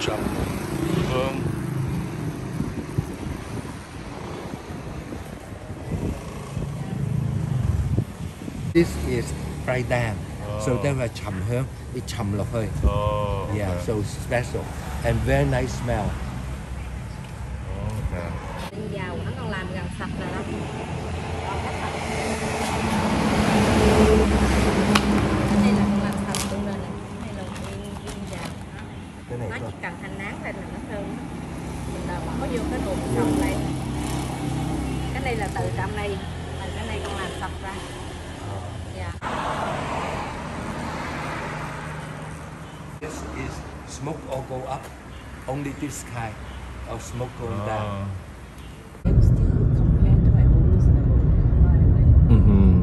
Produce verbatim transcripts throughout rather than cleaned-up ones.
trầm hương. This is fried down, oh. so đây là trầm hương, it trầm lọc hơi. Oh, okay. Yeah, so special and very nice smell. Okay. Dầu nó còn làm gần sạch rồi đó. Đây là còn làm sạch luôn nên là đây là viên viên dầu. Cái này nó thôi. chỉ cần hành nán lên là nó thơm. Mình đào bỏ vô cái bột xong đây. Cái này là từ trong đây, mà cái này còn làm sạch ra. Yeah. This is smoke all go up, only this kind of smoke going Oh. down. Mm-hmm.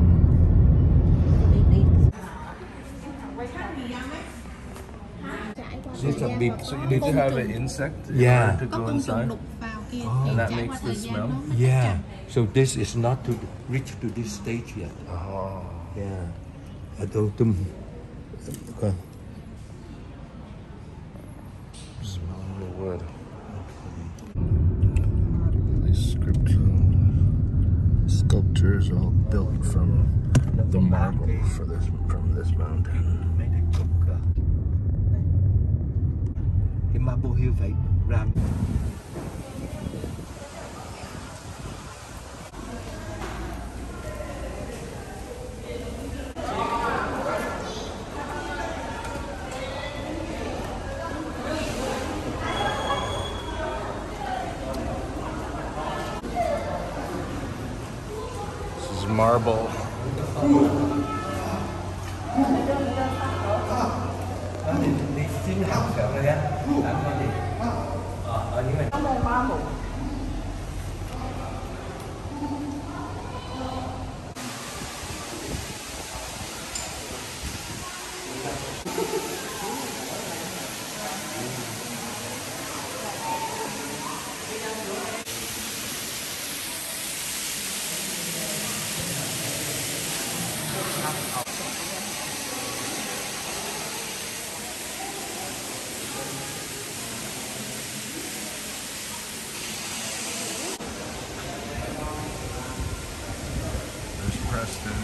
This a big, So you need to have an insect in Yeah. order to go inside? Oh. And that makes the smell? Yeah. So this is not to reach to this stage yet. Oh. Yeah. I don't tum. Okay. Smelling the wood. These script sculptures are all built from the marble for this from this mountain. Cái marble hill phải làm. This is marble. Đi xin học sợ rồi á. Làm cái gì? Ờ, ở những này. There's Preston.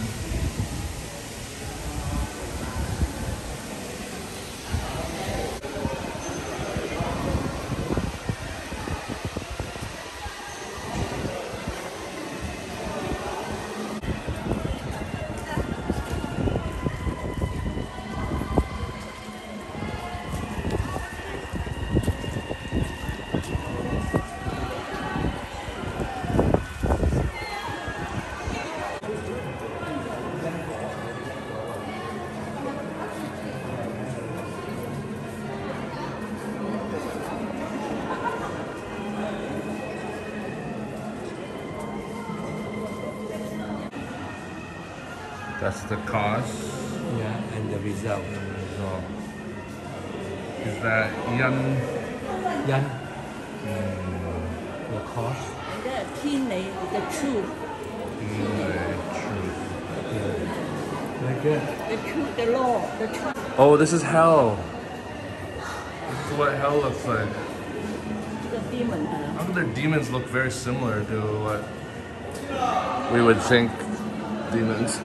That's the cause. Yeah, and the result. So, is that Yan? Yan. The cost. The thiên này, the truth. Like that. The truth, the law, the truth. Oh, this is hell. This is what hell looks like. The demon. How do their demons look very similar to what we would think demons?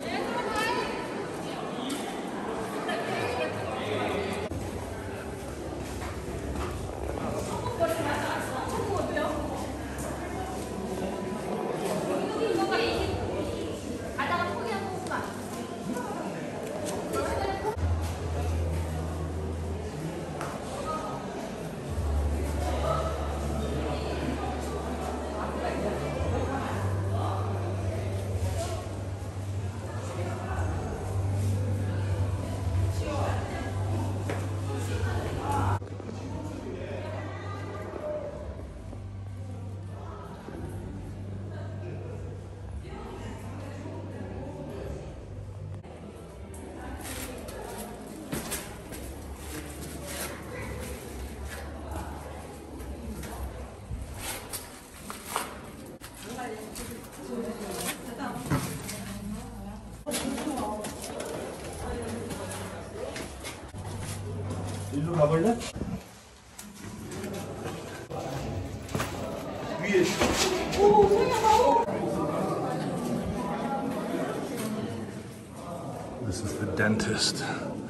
일로 가볼래? This is the dentist.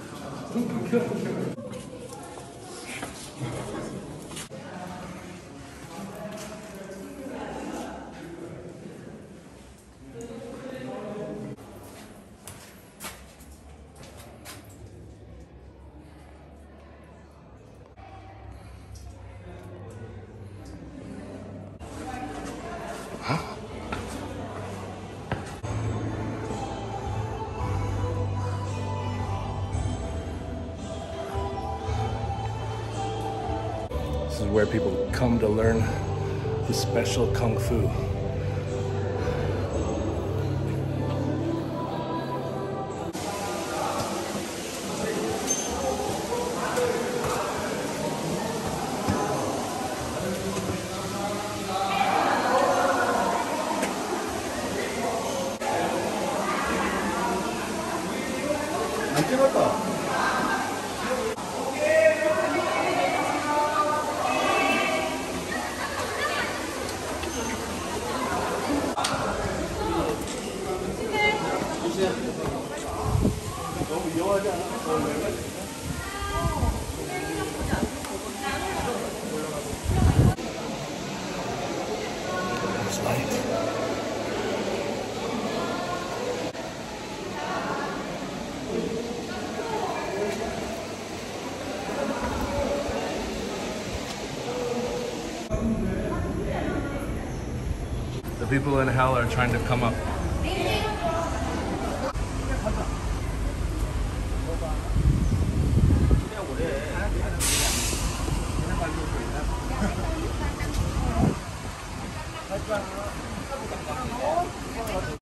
This is where people come to learn the special kung fu. 안 찍었다. 너무 위험하지 않아? It's light. The people in hell are trying to come up.